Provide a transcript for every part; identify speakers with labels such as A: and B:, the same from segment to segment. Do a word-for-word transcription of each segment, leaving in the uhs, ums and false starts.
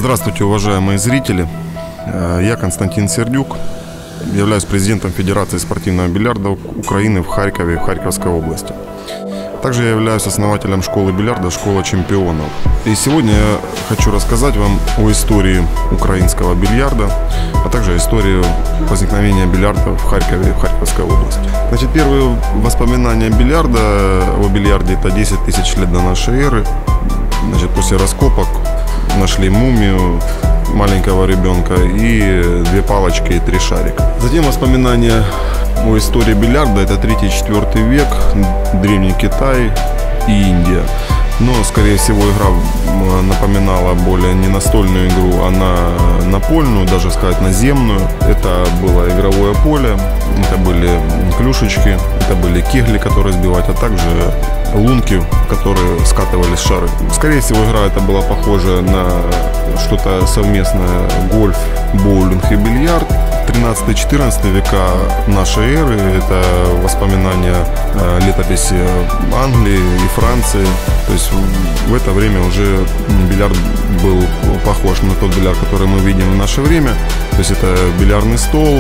A: Здравствуйте, уважаемые зрители. Я Константин Сердюк, являюсь президентом Федерации спортивного бильярда Украины в Харькове, в Харьковской области. Также я являюсь основателем школы бильярда «Школа чемпионов». И сегодня я хочу рассказать вам о истории украинского бильярда, а также истории возникновения бильярда в Харькове, в Харьковской области. Значит, первые воспоминания бильярда о бильярде – это десять тысяч лет до нашей эры. Значит, после раскопок нашли мумию маленького ребенка и две палочки и три шарика. Затем воспоминания о истории бильярда – это третий-четвёртый век, Древний Китай и Индия. Но, скорее всего, игра напоминала более не настольную игру, а на напольную, даже сказать наземную. Это было игровое поле, это были клюшечки, это были кегли, которые сбивать, а также лунки, в которые скатывались шары. Скорее всего, игра эта была похожа на что-то совместное: гольф, боулинг и бильярд. тринадцатый-четырнадцатый века нашей эры – это воспоминания летописи Англии и Франции. То есть в это время уже бильярд был похож на тот бильярд, который мы видим в наше время. То есть это бильярдный стол,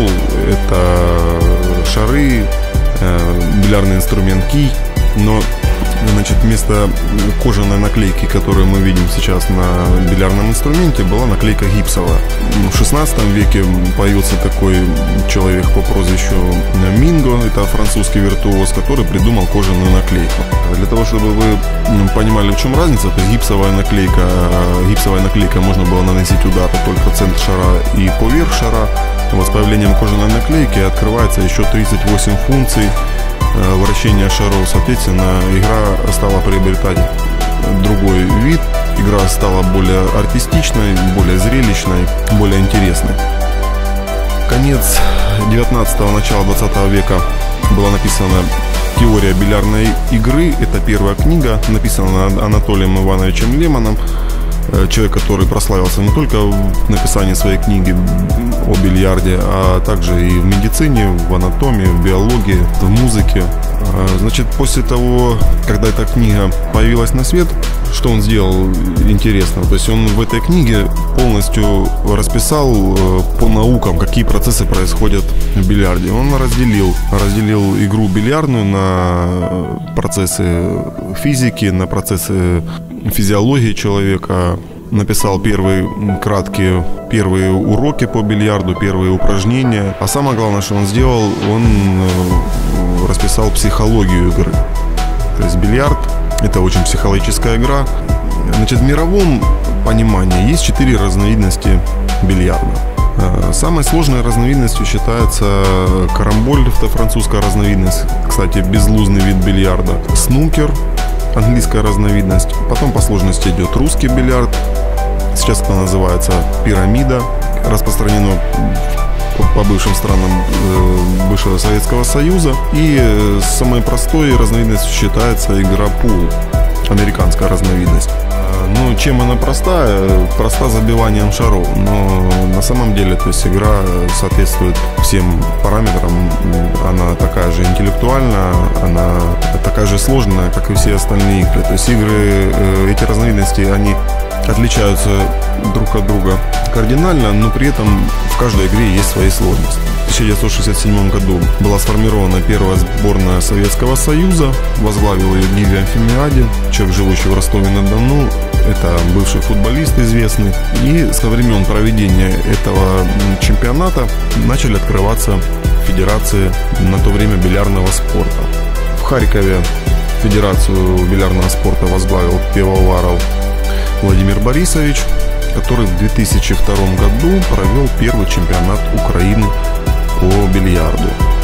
A: это шары, бильярдный инструмент кий. Но, значит, вместо кожаной наклейки, которую мы видим сейчас на бильярдном инструменте, была наклейка гипсовая. В шестнадцатом веке появился такой человек по прозвищу Минго, это французский виртуоз, который придумал кожаную наклейку. Для того, чтобы вы понимали, в чем разница, то есть гипсовая наклейка, гипсовая наклейка можно было наносить удары только в центр шара и поверх шара. Вот с появлением кожаной наклейки открывается еще тридцать восемь функций вращения шаров. Соответственно, игра стала приобретать другой вид. Игра стала более артистичной, более зрелищной, более интересной. Конец девятнадцатого, начало двадцатого века была написана «Теория бильярдной игры». Это первая книга, написана Анатолием Ивановичем Лемоном. Человек, который прославился не только в написании своей книги о бильярде, а также и в медицине, в анатомии, в биологии, в музыке. Значит, после того, когда эта книга появилась на свет, что он сделал интересно? То есть он в этой книге полностью расписал по наукам, какие процессы происходят в бильярде. Он разделил, разделил игру бильярдную на процессы физики, на процессы физиологии человека. Написал первые краткие первые уроки по бильярду, первые упражнения. А самое главное, что он сделал, он расписал психологию игры. То есть бильярд – это очень психологическая игра. Значит, в мировом понимании есть четыре разновидности бильярда. Самой сложной разновидностью считается карамболь, это французская разновидность, кстати, безлузный вид бильярда. Снукер, английская разновидность. Потом по сложности идет русский бильярд. Сейчас это называется пирамида. Распространено по бывшим странам бывшего Советского Союза. И самой простой разновидностью считается игра пул, американская разновидность. Ну, чем она простая? Проста забиванием шаров. Но на самом деле, то есть игра соответствует всем параметрам. Она такая же интеллектуальная, она такая же сложная, как и все остальные игры. То есть игры, эти разновидности, они отличаются друг от друга кардинально, но при этом в каждой игре есть свои сложности. В тысяча девятьсот шестьдесят седьмом году была сформирована первая сборная Советского Союза, возглавил ее Гиви Афимиадин, человек, живущий в Ростове-на-Дону. Это бывший футболист известный. И со времен проведения этого чемпионата начали открываться федерации на то время бильярдного спорта. В Харькове федерацию бильярдного спорта возглавил Пивоваров Владимир Борисович, который в две тысячи втором году провел первый чемпионат Украины по бильярду.